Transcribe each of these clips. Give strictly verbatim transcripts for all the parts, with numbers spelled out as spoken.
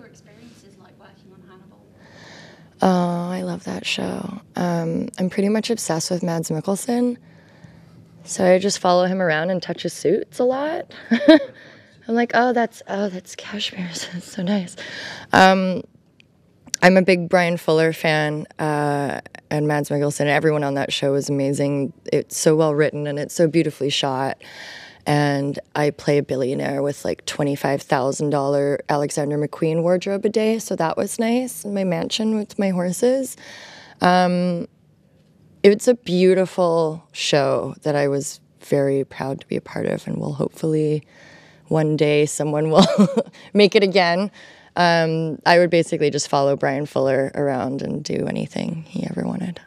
experiences like working on Hannibal? Oh, I love that show. Um, I'm pretty much obsessed with Mads Mikkelsen. So I just follow him around and touch his suits a lot. I'm like, oh, that's oh, that's cashmere. That's so nice. Um, I'm a big Brian Fuller fan, uh, and Mads Mikkelsen. Everyone on that show is amazing. It's so well written and it's so beautifully shot. And I play a billionaire with like twenty-five thousand dollars Alexander McQueen wardrobe a day, so that was nice in my mansion with my horses. Um, it's a beautiful show that I was very proud to be a part of, and will hopefully one day someone will make it again. Um, I would basically just follow Brian Fuller around and do anything he ever wanted.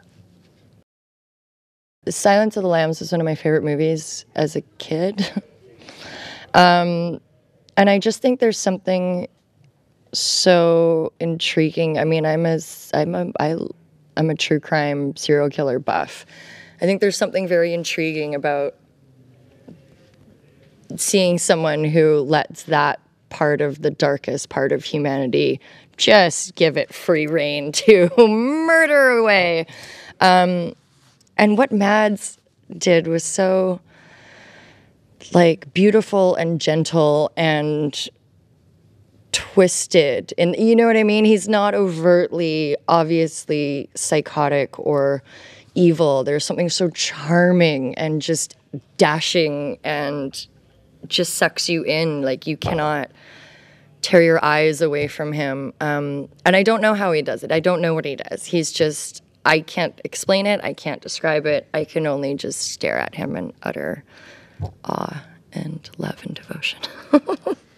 Silence of the Lambs was one of my favorite movies as a kid. um, and I just think there's something so intriguing. I mean, I'm a, I'm a, I, I'm a true crime serial killer buff. I think there's something very intriguing about seeing someone who lets that part of the darkest part of humanity just give it free rein to murder away. Um, And what Mads did was so, like, beautiful and gentle and twisted. And you know what I mean? He's not overtly, obviously psychotic or evil. There's something so charming and just dashing and just sucks you in. Like, you cannot tear your eyes away from him. Um, and I don't know how he does it. I don't know what he does. He's just... I can't explain it. I can't describe it. I can only just stare at him in utter awe and love and devotion.